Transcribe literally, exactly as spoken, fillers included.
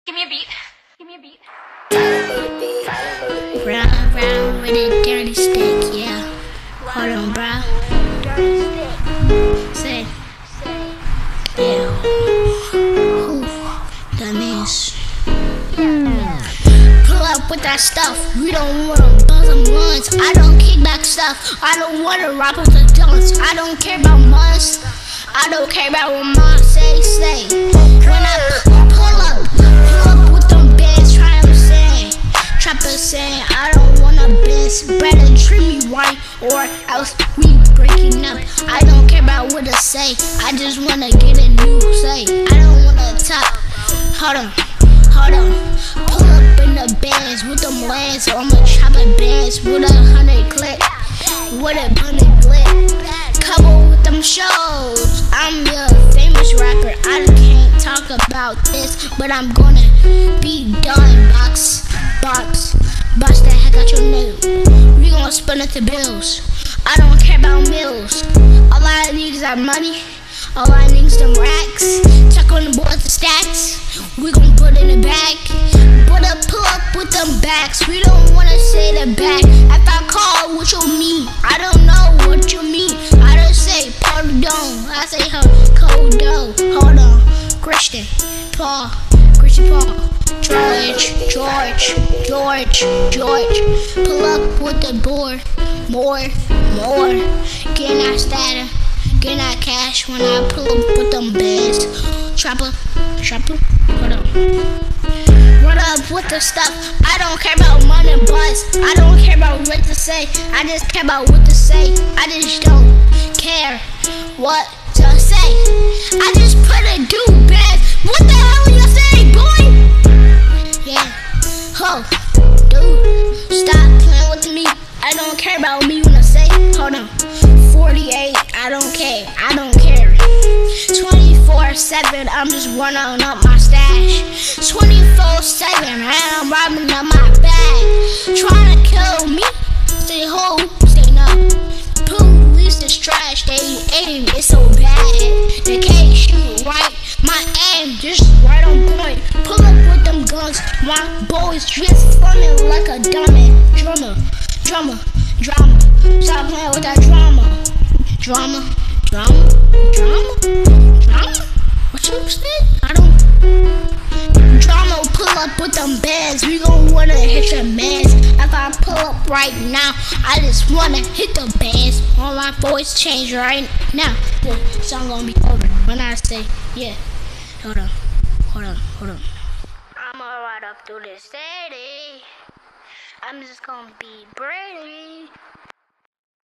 Give me a beat. Give me a beat. Round, round with a dirty stick, yeah. Hold on, bro. Say, yeah. Who? That means. Pull up with that stuff. We don't wanna buzz them ones. I don't kick back stuff. I don't wanna rock with the guns. I don't care about months. I don't care about what mom say, say. When I pull up, pull up with them bands, try to say. Trapper saying I don't wanna best, better treat me right or else we breaking up. I don't care about what to say, I just wanna get a new say. I don't wanna top, hold on, hold on. Pull up in the bands with them lands, so I'ma chop a bands with a hundred clip, with a hundred clip. Couple with them shows, I'm a famous rapper. I can't talk about this, but I'm gonna be done. Box, box, bust the heck out your nigga. We gonna spend it to bills. I don't care about mills. All I need is that money. All I need is them racks. Check on the boards, the stacks. We gon' put in the bag. Put up, pull up with them backs. We don't wanna say the back. After I call, what you mean? I don't know what you mean. I don't say pardon. I say her cold dough. Hold on, Christian, Paul, Christian Paul, George, George, George, George. Pull up with the board, more, more. Getting that status, getting that cash when I pull up with them bands. Trapper, trapper, hold on. Run up with the stuff. I don't care about money and buzz. I don't care about what to say. I just care about what to say. I just don't care what to say. I just put a dude bad. What the hell are you saying, boy? Yeah. Ho, dude, stop playing with me. I don't care about me when I say. Hold on. forty-eight. I don't care. I don't care. twenty-four seven. I'm just running up my stash. twenty-four seven. I'm robbing up my bag. Trying to kill me. Say ho. Say no. Police is trash. They aim. It's so bad. They can't shoot right. My aim just right on point. Pull up with them guns. My boys just funny like a dummy. Drummer. Drummer. Drama. Stop playing with that drama. Drama. Drama. Drama. Drama. What you said? I don't. Drama, pull up with them bands. We gon' wanna hit the bands. If I pull up right now, I just wanna hit the bands. All my voice change right now. The song gonna be over when I say, yeah. Hold on, hold on, hold on. I'ma ride up through the city. I'm just gonna be brave.